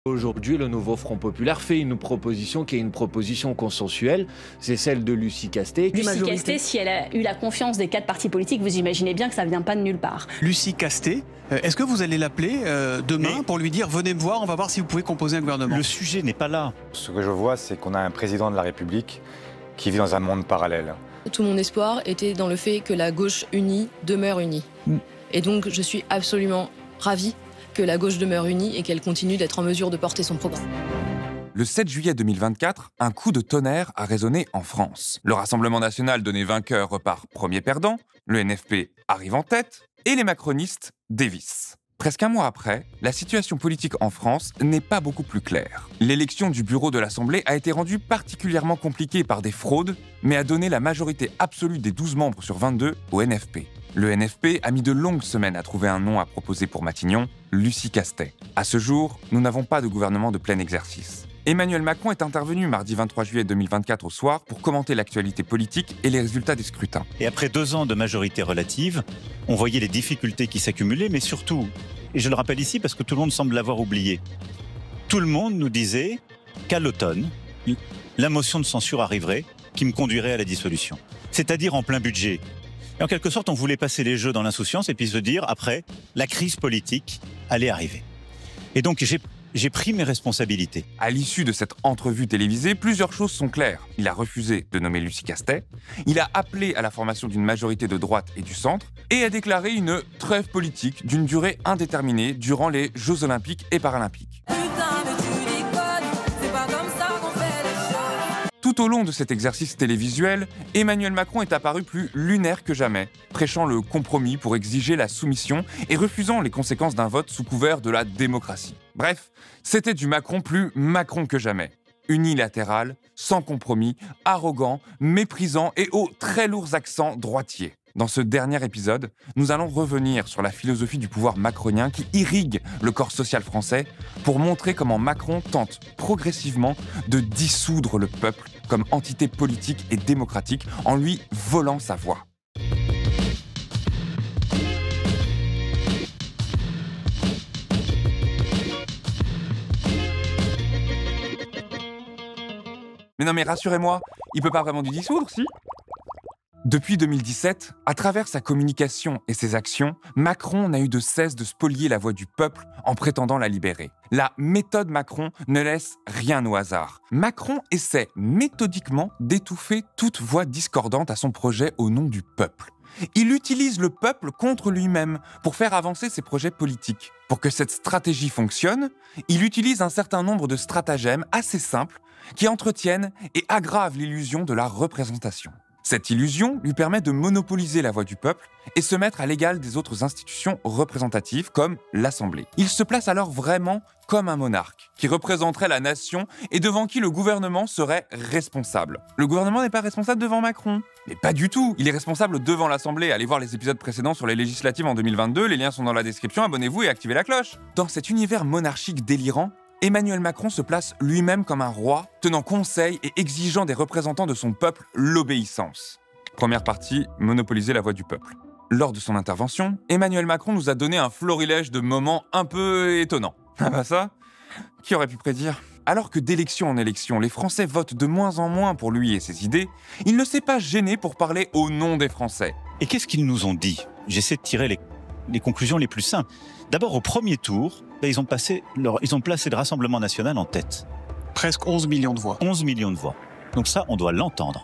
Aujourd'hui, le nouveau Front populaire fait une proposition qui est une proposition consensuelle, c'est celle de Lucie Castet. Lucie Castet, si elle a eu la confiance des 4 partis politiques, vous imaginez bien que ça ne vient pas de nulle part. Lucie Castet, est-ce que vous allez l'appeler demain pour lui dire « Venez me voir, on va voir si vous pouvez composer un gouvernement ». Le sujet n'est pas là. Ce que je vois, c'est qu'on a un président de la République qui vit dans un monde parallèle. Tout mon espoir était dans le fait que la gauche unie demeure unie. Et donc je suis absolument ravie que la gauche demeure unie et qu'elle continue d'être en mesure de porter son programme. Le 7 juillet 2024, un coup de tonnerre a résonné en France. Le Rassemblement national donné vainqueur repart premier perdant, le NFP arrive en tête et les macronistes dévissent. Presque un mois après, la situation politique en France n'est pas beaucoup plus claire. L'élection du bureau de l'Assemblée a été rendue particulièrement compliquée par des fraudes, mais a donné la majorité absolue des 12 membres sur 22 au NFP. Le NFP a mis de longues semaines à trouver un nom à proposer pour Matignon, Lucie Castet. À ce jour, nous n'avons pas de gouvernement de plein exercice. Emmanuel Macron est intervenu mardi 23 juillet 2024 au soir pour commenter l'actualité politique et les résultats des scrutins. Et après 2 ans de majorité relative, on voyait les difficultés qui s'accumulaient, mais surtout, et je le rappelle ici parce que tout le monde semble l'avoir oublié, tout le monde nous disait qu'à l'automne, la motion de censure arriverait qui me conduirait à la dissolution. C'est-à-dire en plein budget. Et en quelque sorte, on voulait passer les jeux dans l'insouciance et puis se dire, après, la crise politique allait arriver. Et donc, j'ai pris mes responsabilités. À l'issue de cette entrevue télévisée, plusieurs choses sont claires. Il a refusé de nommer Lucie Castet, il a appelé à la formation d'une majorité de droite et du centre, et a déclaré une trêve politique d'une durée indéterminée durant les Jeux Olympiques et Paralympiques. Tout au long de cet exercice télévisuel, Emmanuel Macron est apparu plus lunaire que jamais, prêchant le compromis pour exiger la soumission et refusant les conséquences d'un vote sous couvert de la démocratie. Bref, c'était du Macron plus Macron que jamais. Unilatéral, sans compromis, arrogant, méprisant et aux très lourds accents droitiers. Dans ce dernier épisode, nous allons revenir sur la philosophie du pouvoir macronien qui irrigue le corps social français pour montrer comment Macron tente progressivement de dissoudre le peuple comme entité politique et démocratique en lui volant sa voix. Mais non mais rassurez-moi, il peut pas vraiment du dissoudre, si ? Depuis 2017, à travers sa communication et ses actions, Macron n'a eu de cesse de spolier la voix du peuple en prétendant la libérer. La méthode Macron ne laisse rien au hasard. Macron essaie méthodiquement d'étouffer toute voix discordante à son projet au nom du peuple. Il utilise le peuple contre lui-même pour faire avancer ses projets politiques. Pour que cette stratégie fonctionne, il utilise un certain nombre de stratagèmes assez simples qui entretiennent et aggravent l'illusion de la représentation. Cette illusion lui permet de monopoliser la voix du peuple et se mettre à l'égal des autres institutions représentatives comme l'Assemblée. Il se place alors vraiment comme un monarque qui représenterait la nation et devant qui le gouvernement serait responsable. Le gouvernement n'est pas responsable devant Macron. Mais pas du tout. Il est responsable devant l'Assemblée. Allez voir les épisodes précédents sur les législatives en 2022, les liens sont dans la description, abonnez-vous et activez la cloche. Dans cet univers monarchique délirant, Emmanuel Macron se place lui-même comme un roi, tenant conseil et exigeant des représentants de son peuple l'obéissance. Première partie, monopoliser la voix du peuple. Lors de son intervention, Emmanuel Macron nous a donné un florilège de moments un peu étonnants. Ah bah ça, qui aurait pu prédire ? Alors que d'élection en élection, les Français votent de moins en moins pour lui et ses idées, il ne s'est pas gêné pour parler au nom des Français. Et qu'est-ce qu'ils nous ont dit ? J'essaie de tirer les conclusions les plus simples. D'abord, au premier tour, ils ont placé le Rassemblement national en tête. Presque 11 millions de voix. 11 millions de voix. Donc ça, on doit l'entendre.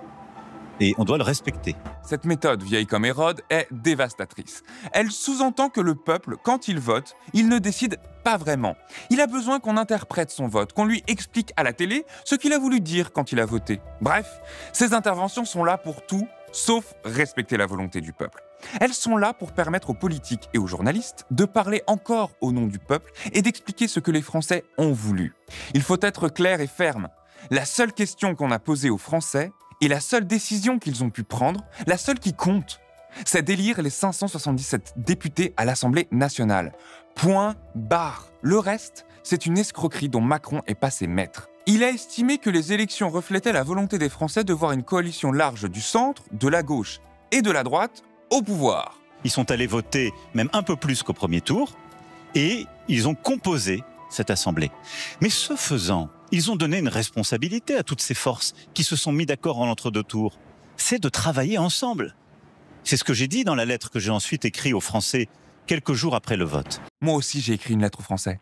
Et on doit le respecter. Cette méthode, vieille comme Hérode, est dévastatrice. Elle sous-entend que le peuple, quand il vote, il ne décide pas vraiment. Il a besoin qu'on interprète son vote, qu'on lui explique à la télé ce qu'il a voulu dire quand il a voté. Bref, ces interventions sont là pour tout, sauf respecter la volonté du peuple. Elles sont là pour permettre aux politiques et aux journalistes de parler encore au nom du peuple et d'expliquer ce que les Français ont voulu. Il faut être clair et ferme. La seule question qu'on a posée aux Français et la seule décision qu'ils ont pu prendre, la seule qui compte, c'est d'élire les 577 députés à l'Assemblée nationale. Point barre. Le reste, c'est une escroquerie dont Macron est passé maître. Il a estimé que les élections reflétaient la volonté des Français de voir une coalition large du centre, de la gauche et de la droite au pouvoir. Ils sont allés voter même un peu plus qu'au premier tour et ils ont composé cette Assemblée. Mais ce faisant, ils ont donné une responsabilité à toutes ces forces qui se sont mis d'accord en entre-deux tours. C'est de travailler ensemble. C'est ce que j'ai dit dans la lettre que j'ai ensuite écrite aux Français quelques jours après le vote. Moi aussi, j'ai écrit une lettre aux Français.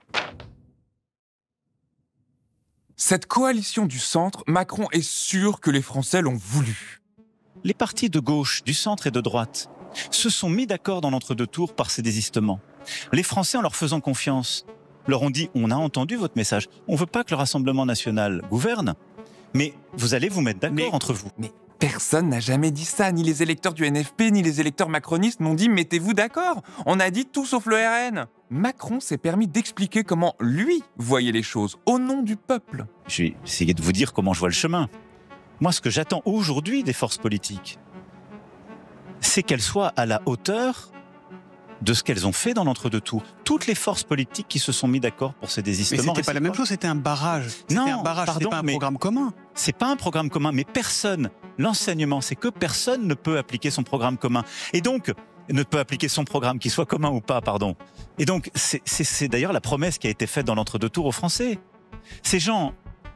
Cette coalition du centre, Macron est sûr que les Français l'ont voulu. Les partis de gauche, du centre et de droite se sont mis d'accord dans l'entre-deux tours par ces désistements. Les Français, en leur faisant confiance, leur ont dit « on a entendu votre message, on ne veut pas que le Rassemblement national gouverne, mais vous allez vous mettre d'accord entre vous ». Mais personne n'a jamais dit ça, ni les électeurs du NFP, ni les électeurs macronistes n'ont dit « mettez-vous d'accord ». On a dit tout sauf le RN. Macron s'est permis d'expliquer comment lui voyait les choses, au nom du peuple. Je vais essayer de vous dire comment je vois le chemin. Moi, ce que j'attends aujourd'hui des forces politiques, c'est qu'elles soient à la hauteur de ce qu'elles ont fait dans l'entre-deux tours. Toutes les forces politiques qui se sont mis d'accord pour ces désistements. Mais c'était pas la même chose, c'était un barrage. Non, un barrage, pardon, c'était pas un programme commun. C'est pas un programme commun, mais personne, l'enseignement, c'est que personne ne peut appliquer son programme commun. Et donc, ne peut appliquer son programme, qu'il soit commun ou pas, pardon. Et donc, c'est d'ailleurs la promesse qui a été faite dans l'entre-deux tours aux Français. Ces gens,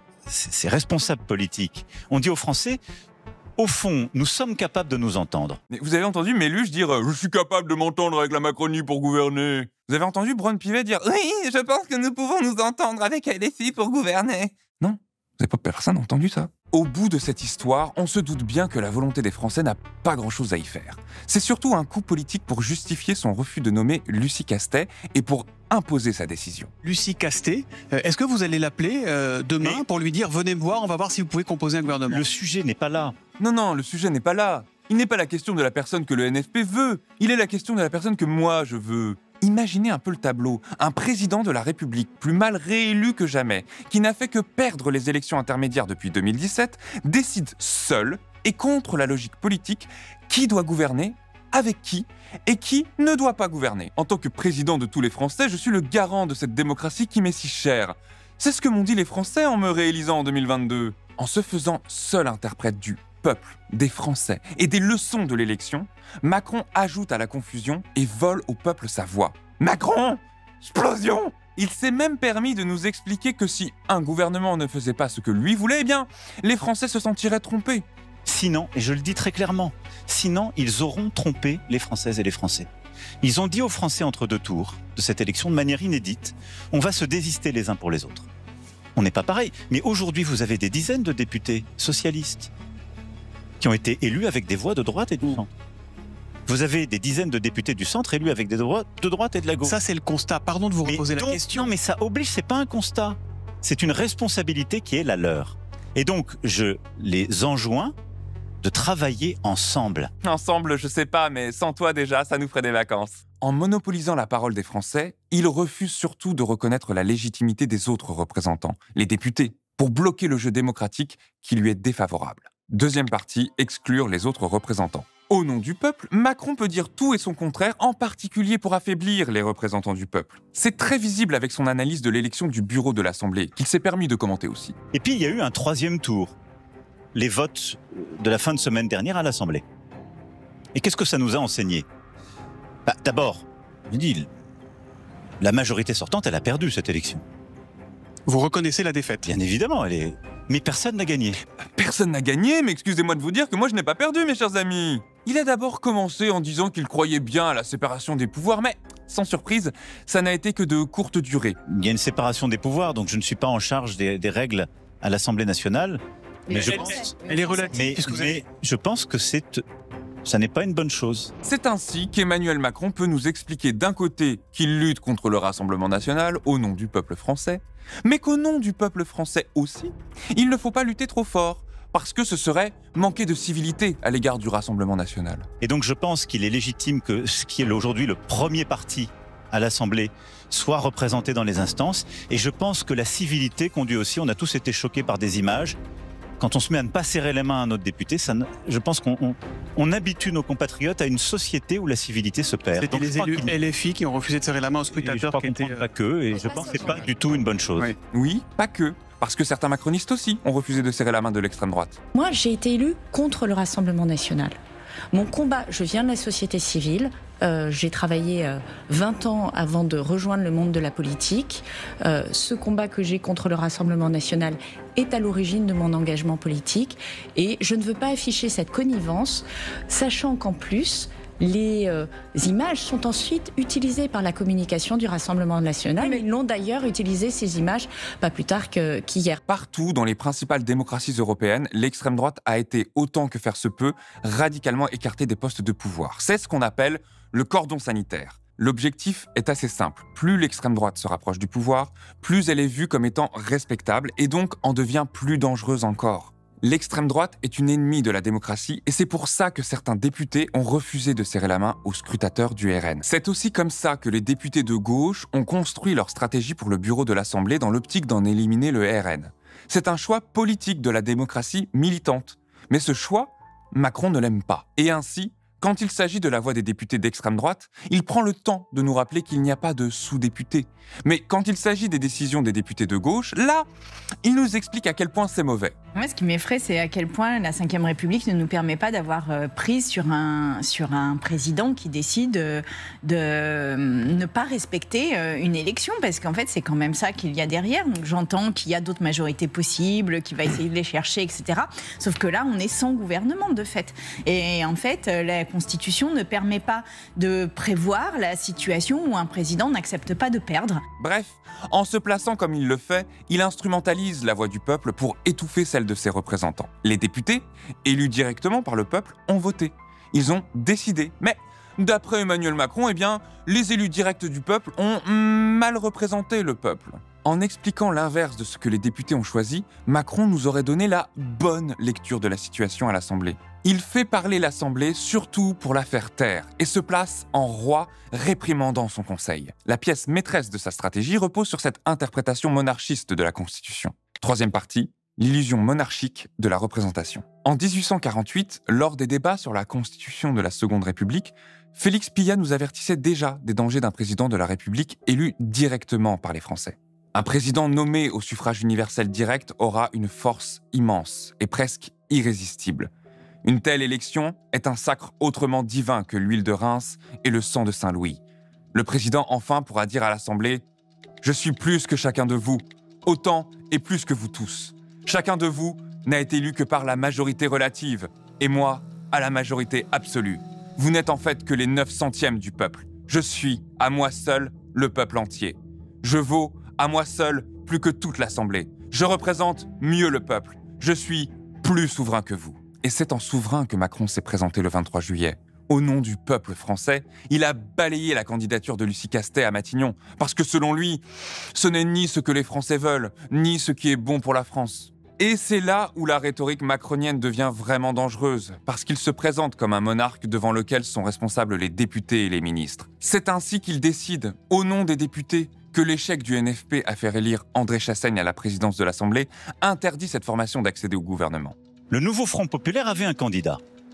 ces responsables politiques, ont dit aux Français, au fond, nous sommes capables de nous entendre. Mais vous avez entendu Méluche dire « je suis capable de m'entendre avec la Macronie pour gouverner ». Vous avez entendu Braun-Pivet dire « oui, je pense que nous pouvons nous entendre avec LFI pour gouverner ». Non, vous n'avez pas personne entendu ça. Au bout de cette histoire, on se doute bien que la volonté des Français n'a pas grand-chose à y faire. C'est surtout un coup politique pour justifier son refus de nommer Lucie Castet et pour imposer sa décision. Lucie Castet, est-ce que vous allez l'appeler demain pour lui dire « venez me voir, on va voir si vous pouvez composer un gouvernement ». Le sujet n'est pas là. Non, le sujet n'est pas là. Il n'est pas la question de la personne que le NFP veut. Il est la question de la personne que moi je veux. Imaginez un peu le tableau. Un président de la République, plus mal réélu que jamais, qui n'a fait que perdre les élections intermédiaires depuis 2017, décide seul et contre la logique politique qui doit gouverner, avec qui et qui ne doit pas gouverner. En tant que président de tous les Français, je suis le garant de cette démocratie qui m'est si chère. C'est ce que m'ont dit les Français en me réélisant en 2022. En se faisant seul interprète du peuple, des Français et des leçons de l'élection, Macron ajoute à la confusion et vole au peuple sa voix. Macron! Explosion! Il s'est même permis de nous expliquer que si un gouvernement ne faisait pas ce que lui voulait, eh bien, les Français se sentiraient trompés. Sinon, et je le dis très clairement, sinon ils auront trompé les Françaises et les Français. Ils ont dit aux Français entre deux tours de cette élection de manière inédite, on va se désister les uns pour les autres. On n'est pas pareil, mais aujourd'hui vous avez des dizaines de députés socialistes qui ont été élus avec des voix de droite et du centre. Vous avez des dizaines de députés du centre élus avec des voix de droite et de la gauche. Ça, c'est le constat. Pardon de vous reposer la question. Non, mais ça oblige, c'est pas un constat. C'est une responsabilité qui est la leur. Et donc, je les enjoins de travailler ensemble. Ensemble, je sais pas, mais sans toi déjà, ça nous ferait des vacances. En monopolisant la parole des Français, il refuse surtout de reconnaître la légitimité des autres représentants, les députés, pour bloquer le jeu démocratique qui lui est défavorable. Deuxième partie, exclure les autres représentants. Au nom du peuple, Macron peut dire tout et son contraire, en particulier pour affaiblir les représentants du peuple. C'est très visible avec son analyse de l'élection du bureau de l'Assemblée, qu'il s'est permis de commenter aussi. Et puis, il y a eu un troisième tour. Les votes de la fin de semaine dernière à l'Assemblée. Et qu'est-ce que ça nous a enseigné ? D'abord, je dis, la majorité sortante, elle a perdu cette élection. Vous reconnaissez la défaite ? Bien évidemment, elle est... Mais personne n'a gagné. Personne n'a gagné, mais excusez-moi de vous dire que moi je n'ai pas perdu, mes chers amis. Il a d'abord commencé en disant qu'il croyait bien à la séparation des pouvoirs, mais sans surprise, ça n'a été que de courte durée. Il y a une séparation des pouvoirs, donc je ne suis pas en charge des règles à l'Assemblée nationale. Mais elle est relative. Mais je pense que ça n'est pas une bonne chose. C'est ainsi qu'Emmanuel Macron peut nous expliquer d'un côté qu'il lutte contre le Rassemblement national au nom du peuple français, mais qu'au nom du peuple français aussi, il ne faut pas lutter trop fort, parce que ce serait manquer de civilité à l'égard du Rassemblement national. Et donc je pense qu'il est légitime que ce qui est aujourd'hui le premier parti à l'Assemblée soit représenté dans les instances, et je pense que la civilité conduit aussi, on a tous été choqués par des images. Quand on se met à ne pas serrer les mains à notre député, je pense qu'on habitue nos compatriotes à une société où la civilité se perd. C'était les élus LFI qui ont refusé de serrer la main aux scrutateurs. Je crois pas que, et je pense que c'est pas du tout une bonne chose. Oui, pas que. Parce que certains macronistes aussi ont refusé de serrer la main de l'extrême droite. Moi, j'ai été élue contre le Rassemblement national. Mon combat, je viens de la société civile. J'ai travaillé 20 ans avant de rejoindre le monde de la politique. Ce combat que j'ai contre le Rassemblement national est à l'origine de mon engagement politique. Et je ne veux pas afficher cette connivence, sachant qu'en plus, les images sont ensuite utilisées par la communication du Rassemblement national. Ils l'ont d'ailleurs utilisé, ces images, pas plus tard qu'hier. Partout dans les principales démocraties européennes, l'extrême droite a été, autant que faire se peut, radicalement écartée des postes de pouvoir. C'est ce qu'on appelle le cordon sanitaire. L'objectif est assez simple. Plus l'extrême droite se rapproche du pouvoir, plus elle est vue comme étant respectable et donc en devient plus dangereuse encore. L'extrême droite est une ennemie de la démocratie et c'est pour ça que certains députés ont refusé de serrer la main aux scrutateurs du RN. C'est aussi comme ça que les députés de gauche ont construit leur stratégie pour le bureau de l'Assemblée dans l'optique d'en éliminer le RN. C'est un choix politique de la démocratie militante. Mais ce choix, Macron ne l'aime pas. Et ainsi, quand il s'agit de la voix des députés d'extrême droite, il prend le temps de nous rappeler qu'il n'y a pas de sous-députés. Mais quand il s'agit des décisions des députés de gauche, là, il nous explique à quel point c'est mauvais. Moi, ce qui m'effraie, c'est à quel point la Ve République ne nous permet pas d'avoir prise sur un président qui décide de ne pas respecter une élection, parce qu'en fait, c'est quand même ça qu'il y a derrière. Donc, j'entends qu'il y a d'autres majorités possibles, qu'il va essayer de les chercher, etc. Sauf que là, on est sans gouvernement, de fait. Et en fait, la Constitution ne permet pas de prévoir la situation où un président n'accepte pas de perdre. Bref, en se plaçant comme il le fait, il instrumentalise la voix du peuple pour étouffer celle de ses représentants. Les députés, élus directement par le peuple, ont voté. Ils ont décidé. Mais d'après Emmanuel Macron, les élus directs du peuple ont mal représenté le peuple. En expliquant l'inverse de ce que les députés ont choisi, Macron nous aurait donné la bonne lecture de la situation à l'Assemblée. Il fait parler l'Assemblée surtout pour la faire taire et se place en roi réprimandant son conseil. La pièce maîtresse de sa stratégie repose sur cette interprétation monarchiste de la Constitution. Troisième partie, l'illusion monarchique de la représentation. En 1848, lors des débats sur la Constitution de la Seconde République, Félix Pillat nous avertissait déjà des dangers d'un président de la République élu directement par les Français. Un président nommé au suffrage universel direct aura une force immense et presque irrésistible. Une telle élection est un sacre autrement divin que l'huile de Reims et le sang de Saint-Louis. Le président enfin pourra dire à l'Assemblée « Je suis plus que chacun de vous, autant et plus que vous tous. Chacun de vous n'a été élu que par la majorité relative, et moi, à la majorité absolue. Vous n'êtes en fait que les 9/100e du peuple. Je suis, à moi seul, le peuple entier. Je vaux, à moi seul, plus que toute l'Assemblée. Je représente mieux le peuple. Je suis plus souverain que vous. » Et c'est en souverain que Macron s'est présenté le 23 juillet. Au nom du peuple français, il a balayé la candidature de Lucie Castet à Matignon, parce que selon lui, ce n'est ni ce que les Français veulent, ni ce qui est bon pour la France. Et c'est là où la rhétorique macronienne devient vraiment dangereuse, parce qu'il se présente comme un monarque devant lequel sont responsables les députés et les ministres. C'est ainsi qu'il décide, au nom des députés, que l'échec du NFP à faire élire André Chassaigne à la présidence de l'Assemblée interdit cette formation d'accéder au gouvernement. Le nouveau Front populaire avait un candidat.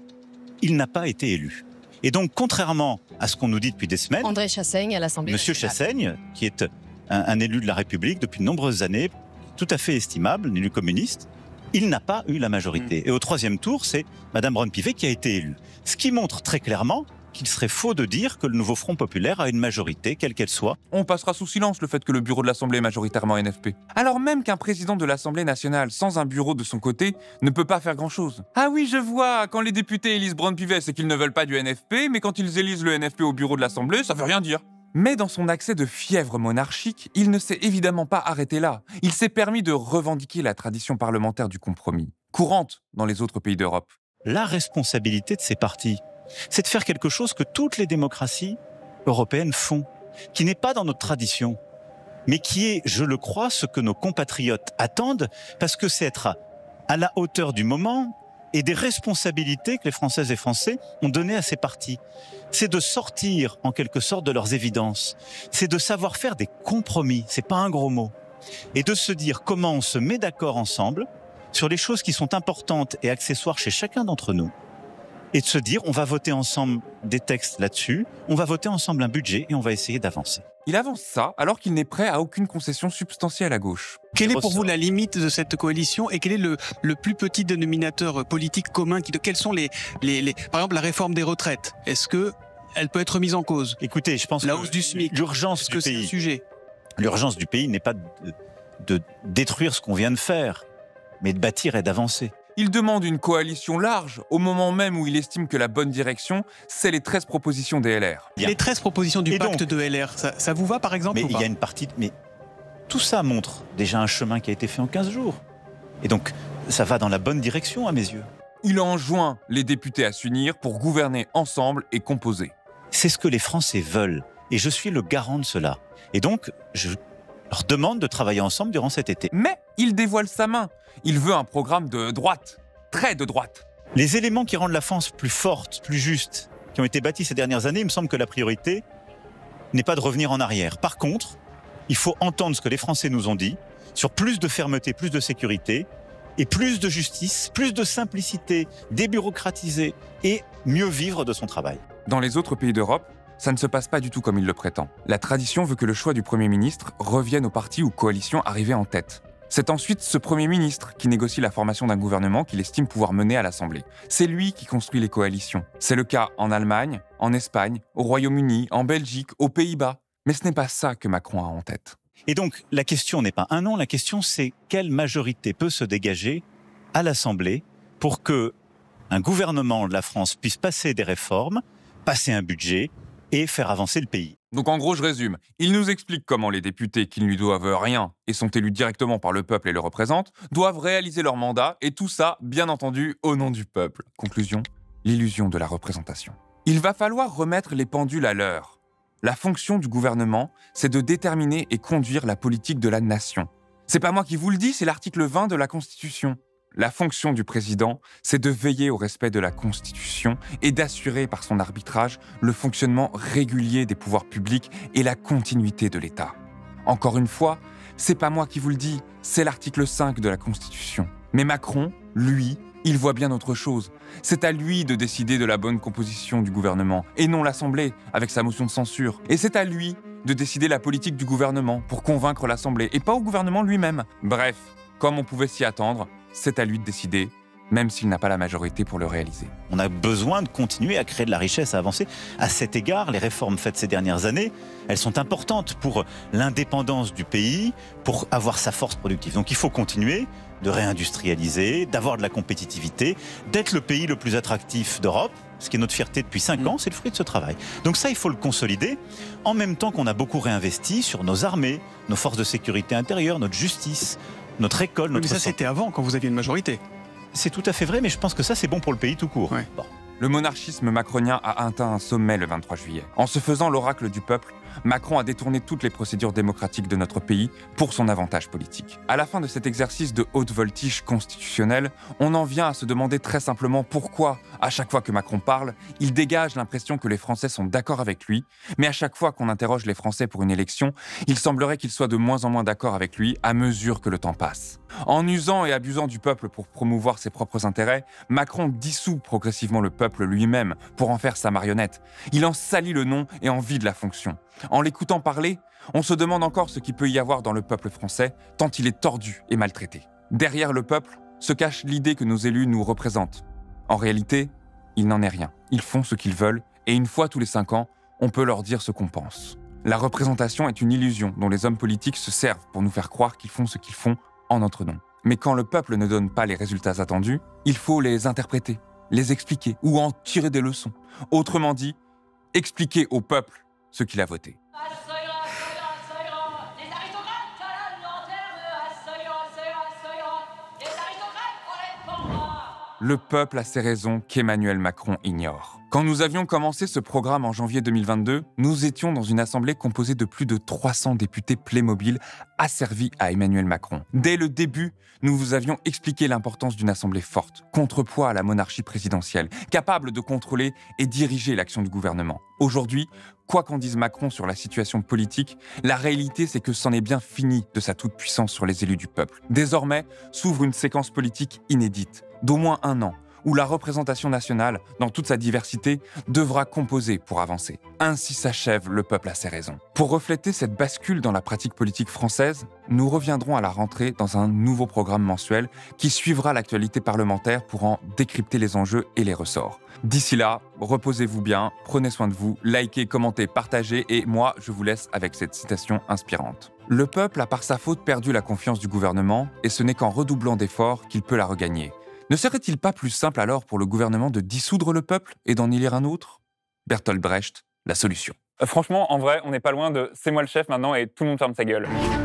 Il n'a pas été élu. Et donc, contrairement à ce qu'on nous dit depuis des semaines, André Chassaigne à l'Assemblée Monsieur Chassaigne, qui est un élu de la République depuis de nombreuses années, tout à fait estimable, un élu communiste, il n'a pas eu la majorité. Et au troisième tour, c'est Madame Braun-Pivet qui a été élue. Ce qui montre très clairement qu'il serait faux de dire que le nouveau Front populaire a une majorité, quelle qu'elle soit. On passera sous silence le fait que le bureau de l'Assemblée est majoritairement NFP. Alors même qu'un président de l'Assemblée nationale sans un bureau de son côté ne peut pas faire grand-chose. Ah oui, je vois, quand les députés élisent Braun-Pivet, c'est qu'ils ne veulent pas du NFP, mais quand ils élisent le NFP au bureau de l'Assemblée, ça veut rien dire. Mais dans son accès de fièvre monarchique, il ne s'est évidemment pas arrêté là. Il s'est permis de revendiquer la tradition parlementaire du compromis, courante dans les autres pays d'Europe. La responsabilité de ces partis, c'est de faire quelque chose que toutes les démocraties européennes font, qui n'est pas dans notre tradition, mais qui est, je le crois, ce que nos compatriotes attendent, parce que c'est être à la hauteur du moment et des responsabilités que les Françaises et Français ont données à ces partis. C'est de sortir, en quelque sorte, de leurs évidences. C'est de savoir faire des compromis, c'est pas un gros mot. Et de se dire comment on se met d'accord ensemble sur les choses qui sont importantes et accessoires chez chacun d'entre nous. et de se dire on va voter ensemble des textes là-dessus, on va voter ensemble un budget et on va essayer d'avancer. Il avance ça alors qu'il n'est prêt à aucune concession substantielle à gauche. Quelle est pour vous la limite de cette coalition et quel est le plus petit dénominateur politique commun quels sont par exemple la réforme des retraites? Est-ce que elle peut être mise en cause? Écoutez, je pense la que hausse du SMIC, l'urgence du c'est un pays, sujet. L'urgence du pays n'est pas de détruire ce qu'on vient de faire, mais de bâtir et d'avancer. Il demande une coalition large au moment même où il estime que la bonne direction, c'est les 13 propositions des LR. Bien. Les 13 propositions du Et pacte donc, de LR, ça vous va par exemple Mais ou il pas? y a une partie... Mais tout ça montre déjà un chemin qui a été fait en 15 jours. Et donc, ça va dans la bonne direction à mes yeux. Il enjoint les députés à s'unir pour gouverner ensemble et composer. C'est ce que les Français veulent. Et je suis le garant de cela. Et donc, je leur demande de travailler ensemble durant cet été. Mais il dévoile sa main. Il veut un programme de droite. Très de droite. Les éléments qui rendent la France plus forte, plus juste, qui ont été bâtis ces dernières années, il me semble que la priorité n'est pas de revenir en arrière. Par contre, il faut entendre ce que les Français nous ont dit sur plus de fermeté, plus de sécurité et plus de justice, plus de simplicité, débureaucratiser et mieux vivre de son travail. Dans les autres pays d'Europe, ça ne se passe pas du tout comme il le prétend. La tradition veut que le choix du Premier ministre revienne au parti ou coalition arrivé en tête. C'est ensuite ce Premier ministre qui négocie la formation d'un gouvernement qu'il estime pouvoir mener à l'Assemblée. C'est lui qui construit les coalitions. C'est le cas en Allemagne, en Espagne, au Royaume-Uni, en Belgique, aux Pays-Bas. Mais ce n'est pas ça que Macron a en tête. Et donc, la question n'est pas un non, la question c'est quelle majorité peut se dégager à l'Assemblée pour que un gouvernement de la France puisse passer des réformes, passer un budget et faire avancer le pays. Donc en gros, je résume. Il nous explique comment les députés qui ne lui doivent rien et sont élus directement par le peuple et le représentent, doivent réaliser leur mandat, et tout ça, bien entendu, au nom du peuple. Conclusion, l'illusion de la représentation. Il va falloir remettre les pendules à l'heure. La fonction du gouvernement, c'est de déterminer et conduire la politique de la nation. C'est pas moi qui vous le dis, c'est l'article 20 de la Constitution. La fonction du président, c'est de veiller au respect de la Constitution et d'assurer par son arbitrage le fonctionnement régulier des pouvoirs publics et la continuité de l'État. Encore une fois, c'est pas moi qui vous le dis, c'est l'article 5 de la Constitution. Mais Macron, lui, il voit bien autre chose. C'est à lui de décider de la bonne composition du gouvernement, et non l'Assemblée, avec sa motion de censure. Et c'est à lui de décider la politique du gouvernement pour convaincre l'Assemblée, et pas au gouvernement lui-même. Bref, comme on pouvait s'y attendre, c'est à lui de décider, même s'il n'a pas la majorité pour le réaliser. On a besoin de continuer à créer de la richesse, à avancer. À cet égard, les réformes faites ces dernières années, elles sont importantes pour l'indépendance du pays, pour avoir sa force productive. Donc il faut continuer de réindustrialiser, d'avoir de la compétitivité, d'être le pays le plus attractif d'Europe, ce qui est notre fierté depuis 5 ans, c'est le fruit de ce travail. Donc ça, il faut le consolider, en même temps qu'on a beaucoup réinvesti sur nos armées, nos forces de sécurité intérieure, notre justice, notre école, notre... Mais ça, c'était avant, quand vous aviez une majorité. C'est tout à fait vrai, mais je pense que ça, c'est bon pour le pays tout court. Ouais. Bon. Le monarchisme macronien a atteint un sommet le 23 juillet. En se faisant l'oracle du peuple, Macron a détourné toutes les procédures démocratiques de notre pays pour son avantage politique. À la fin de cet exercice de haute voltige constitutionnelle, on en vient à se demander très simplement pourquoi, à chaque fois que Macron parle, il dégage l'impression que les Français sont d'accord avec lui, mais à chaque fois qu'on interroge les Français pour une élection, il semblerait qu'ils soient de moins en moins d'accord avec lui à mesure que le temps passe. En usant et abusant du peuple pour promouvoir ses propres intérêts, Macron dissout progressivement le peuple lui-même pour en faire sa marionnette. Il en salit le nom et en vide la fonction. En l'écoutant parler, on se demande encore ce qu'il peut y avoir dans le peuple français, tant il est tordu et maltraité. Derrière le peuple se cache l'idée que nos élus nous représentent. En réalité, il n'en est rien. Ils font ce qu'ils veulent, et une fois tous les 5 ans, on peut leur dire ce qu'on pense. La représentation est une illusion dont les hommes politiques se servent pour nous faire croire qu'ils font ce qu'ils font en notre nom. Mais quand le peuple ne donne pas les résultats attendus, il faut les interpréter, les expliquer ou en tirer des leçons. Autrement dit, expliquer au peuple ce qu'il a voté. Le peuple a ses raisons qu'Emmanuel Macron ignore. Quand nous avions commencé ce programme en janvier 2022, nous étions dans une assemblée composée de plus de 300 députés Playmobil asservis à Emmanuel Macron. Dès le début, nous vous avions expliqué l'importance d'une assemblée forte, contrepoids à la monarchie présidentielle, capable de contrôler et diriger l'action du gouvernement. Aujourd'hui, quoi qu'en dise Macron sur la situation politique, la réalité c'est que c'en est bien fini de sa toute-puissance sur les élus du peuple. Désormais, s'ouvre une séquence politique inédite, d'au moins 1 an, où la représentation nationale, dans toute sa diversité, devra composer pour avancer. Ainsi s'achève Le peuple a ses raisons. Pour refléter cette bascule dans la pratique politique française, nous reviendrons à la rentrée dans un nouveau programme mensuel qui suivra l'actualité parlementaire pour en décrypter les enjeux et les ressorts. D'ici là, reposez-vous bien, prenez soin de vous, likez, commentez, partagez et moi, je vous laisse avec cette citation inspirante. Le peuple a par sa faute perdu la confiance du gouvernement et ce n'est qu'en redoublant d'efforts qu'il peut la regagner. Ne serait-il pas plus simple alors pour le gouvernement de dissoudre le peuple et d'en élire un autre ? Bertolt Brecht, la solution. Franchement, en vrai, on n'est pas loin de « c'est moi le chef maintenant et tout le monde ferme sa gueule ».